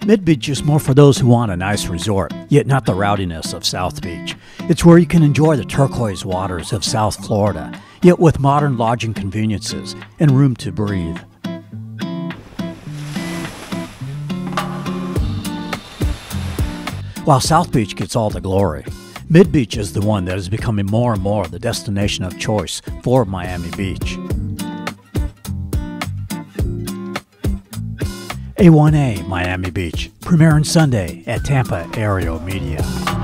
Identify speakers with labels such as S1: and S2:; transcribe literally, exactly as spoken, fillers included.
S1: Mid Beach is more for those who want a nice resort, yet not the rowdiness of South Beach. It's where you can enjoy the turquoise waters of South Florida, yet with modern lodging conveniences and room to breathe. While South Beach gets all the glory, Mid Beach is the one that is becoming more and more the destination of choice for Miami Beach. A one A Miami Beach, premiering Sunday at Tampa Aereo Media.